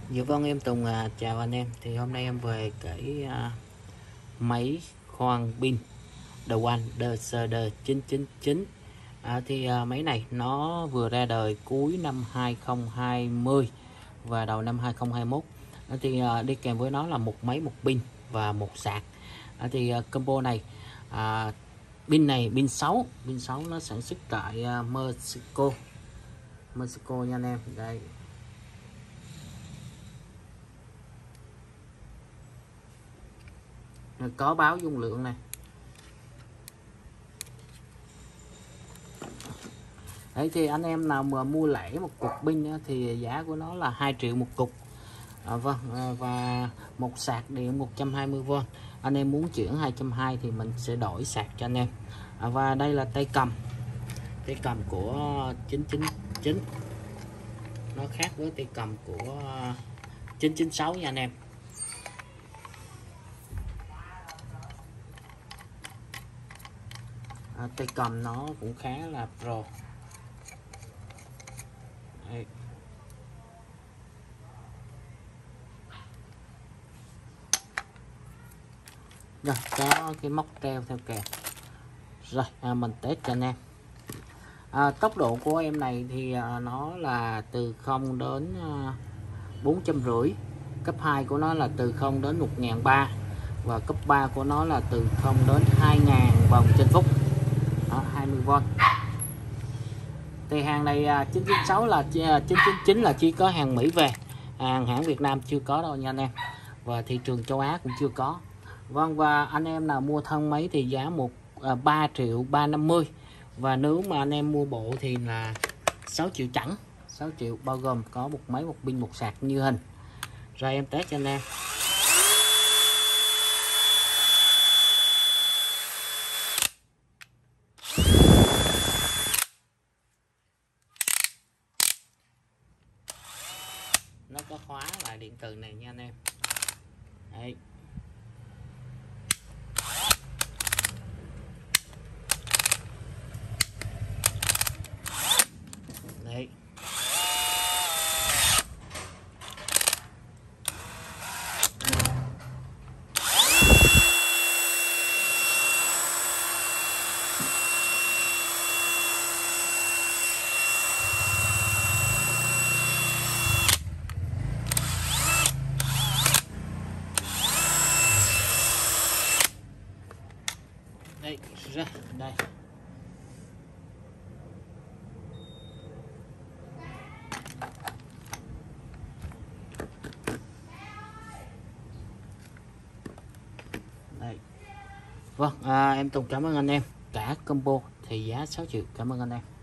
Dạ vâng, em Tùng chào anh em. Thì hôm nay em về cái máy khoan pin The One DCD 999. Máy này nó vừa ra đời cuối năm 2020 và đầu năm 2021. Đi kèm với nó là một máy, một pin và một sạc. Combo này, pin 6, nó sản xuất tại Mexico nha anh em. Đây, có báo dung lượng này. Đấy, thì anh em nào mà mua lẻ một cục pin thì giá của nó là 2 triệu một cục. Và một sạc điện 120V. Anh em muốn chuyển 220 thì mình sẽ đổi sạc cho anh em. Và đây là tay cầm của 999. Nó khác với tay cầm của 996 nha anh em. Tay cầm nó cũng khá là pro. Đây. Rồi, có cái móc treo theo kèm. Rồi, mình test cho anh em. Tốc độ của em này thì nó là từ 0 đến 450. Cấp 2 của nó là từ 0 đến 1003. Và cấp 3 của nó là từ 0 đến 2000 vòng trên phút. 20V. Thì hàng này 996 là 999 là chỉ có hàng Mỹ về. Hãng Việt Nam chưa có đâu nha anh em. Và thị trường châu Á cũng chưa có. Vâng, và anh em nào mua thân máy thì giá 3 triệu 350. Và nếu mà anh em mua bộ thì là 6 triệu chẳng. 6 triệu bao gồm có một máy, một pin, một sạc như hình. Rồi em test cho anh em. Nó có khóa lại điện từ này nha anh em. Đấy. Đấy. Đây, ra đây. Đây. Vâng, em Tùng cảm ơn anh em. Cả combo thì giá 6 triệu. Cảm ơn anh em.